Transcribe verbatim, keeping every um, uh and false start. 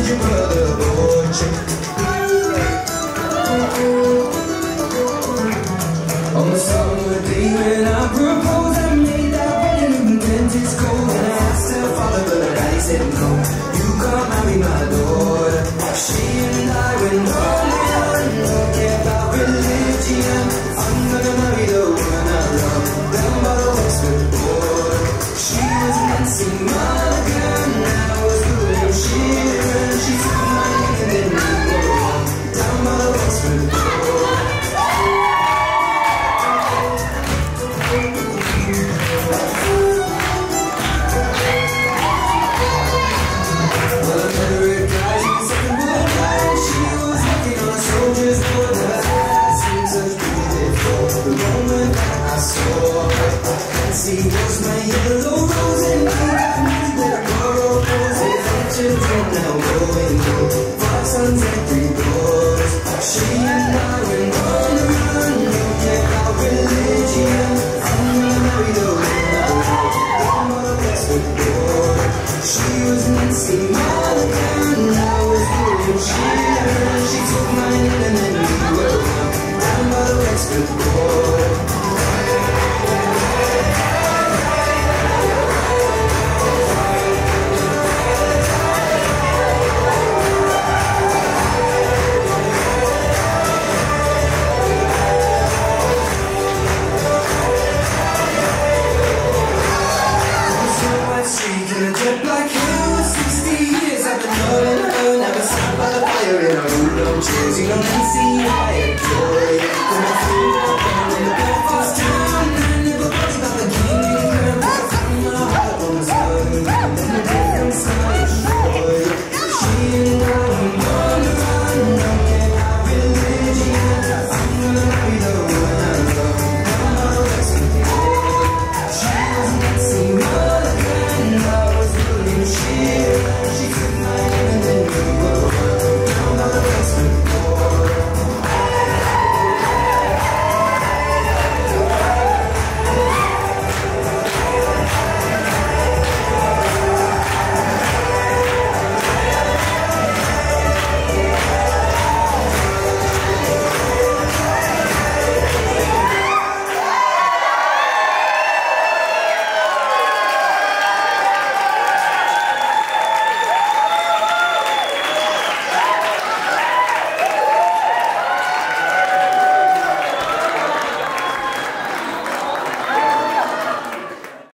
send your brother a portrait. On the summer day when I proposed, I made that wedding in Kentish cold. And I asked her father, but her daddy said no, you can't marry my daughter. She and I went on and on, don't care about religion. I'm gonna marry the woman I love, down by the Wexford border. She was Nancy Mulligan, I was Ed Sheeran. She took my hand and then we were on, down by the Wexford border. She was my yellow rose and he got me with borrow roses. Ancient and now going through five sons and three daughters. She and